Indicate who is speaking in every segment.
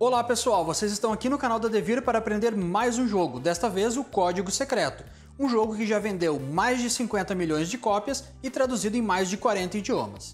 Speaker 1: Olá pessoal, vocês estão aqui no canal da Devir para aprender mais um jogo, desta vez o Código Secreto, um jogo que já vendeu mais de 50 milhões de cópias e traduzido em mais de 40 idiomas.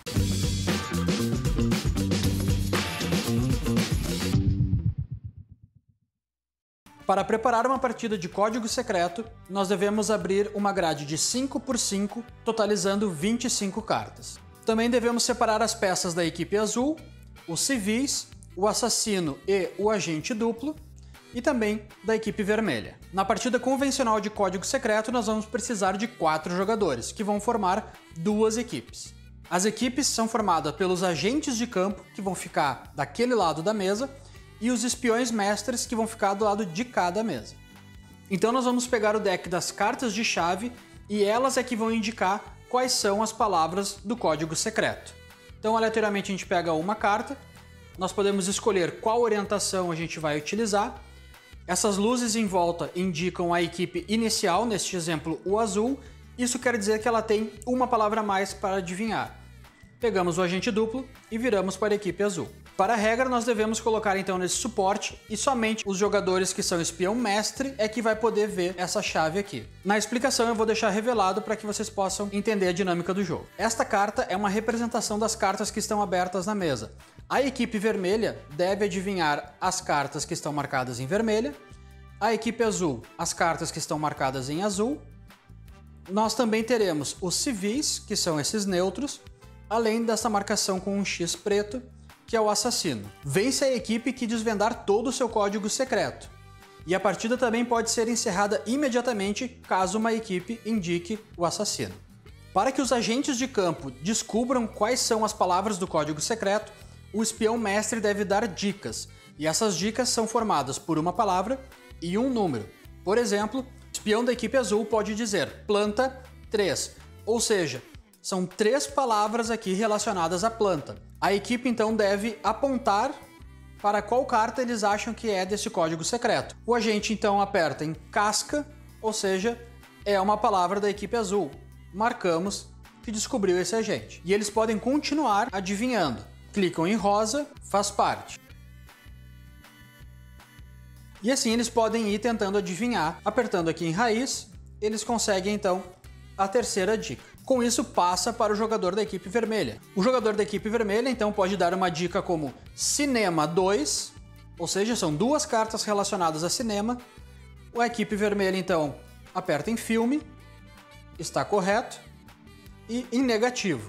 Speaker 1: Para preparar uma partida de Código Secreto, nós devemos abrir uma grade de 5 por 5, totalizando 25 cartas. Também devemos separar as peças da equipe azul, os civis, o assassino e o agente duplo, e também da equipe vermelha. Na partida convencional de Código Secreto, nós vamos precisar de 4 jogadores, que vão formar 2 equipes. As equipes são formadas pelos agentes de campo, que vão ficar daquele lado da mesa, e os espiões mestres, que vão ficar do lado de cada mesa. Então nós vamos pegar o deck das cartas de chave, e elas é que vão indicar quais são as palavras do Código Secreto. Então aleatoriamente a gente pega uma carta, nós podemos escolher qual orientação a gente vai utilizar. Essas luzes em volta indicam a equipe inicial, neste exemplo o azul. Isso quer dizer que ela tem uma palavra a mais para adivinhar. Pegamos o agente duplo e viramos para a equipe azul. Para a regra, nós devemos colocar então nesse suporte e somente os jogadores que são espião mestre é que vai poder ver essa chave aqui. Na explicação eu vou deixar revelado para que vocês possam entender a dinâmica do jogo. Esta carta é uma representação das cartas que estão abertas na mesa. A equipe vermelha deve adivinhar as cartas que estão marcadas em vermelha, a equipe azul as cartas que estão marcadas em azul. Nós também teremos os civis, que são esses neutros, além dessa marcação com um X preto, que é o assassino. Vence a equipe que desvendar todo o seu código secreto. E a partida também pode ser encerrada imediatamente caso uma equipe indique o assassino. Para que os agentes de campo descubram quais são as palavras do código secreto, o espião mestre deve dar dicas. E essas dicas são formadas por uma palavra e um número. Por exemplo, o espião da equipe azul pode dizer planta 3, ou seja, são 3 palavras aqui relacionadas à planta. A equipe então deve apontar para qual carta eles acham que é desse código secreto. O agente então aperta em casca, ou seja, é uma palavra da equipe azul. Marcamos que descobriu esse agente. E eles podem continuar adivinhando. Clicam em rosa, faz parte. E assim eles podem ir tentando adivinhar. Apertando aqui em raiz, eles conseguem então a terceira dica. Com isso passa para o jogador da equipe vermelha. O jogador da equipe vermelha então pode dar uma dica como cinema 2, ou seja, são 2 cartas relacionadas a cinema. A equipe vermelha então aperta em filme, está correto, e em negativo.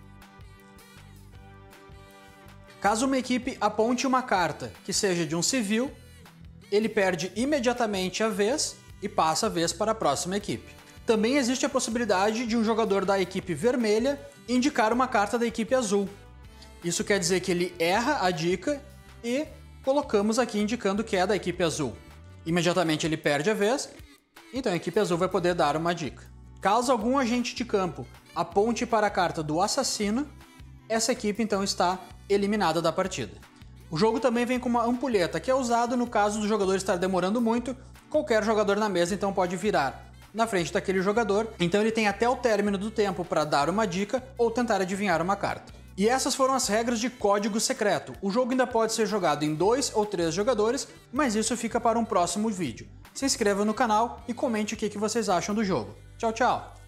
Speaker 1: Caso uma equipe aponte uma carta que seja de um civil, ele perde imediatamente a vez e passa a vez para a próxima equipe. Também existe a possibilidade de um jogador da equipe vermelha indicar uma carta da equipe azul. Isso quer dizer que ele erra a dica e colocamos aqui indicando que é da equipe azul. Imediatamente ele perde a vez, então a equipe azul vai poder dar uma dica. Caso algum agente de campo aponte para a carta do assassino, essa equipe então está eliminada da partida. O jogo também vem com uma ampulheta, que é usado no caso do jogador estar demorando muito. Qualquer jogador na mesa então pode virar na frente daquele jogador, então ele tem até o término do tempo para dar uma dica ou tentar adivinhar uma carta. E essas foram as regras de Código Secreto. O jogo ainda pode ser jogado em 2 ou 3 jogadores, mas isso fica para um próximo vídeo. Se inscreva no canal e comente o que vocês acham do jogo. Tchau, tchau!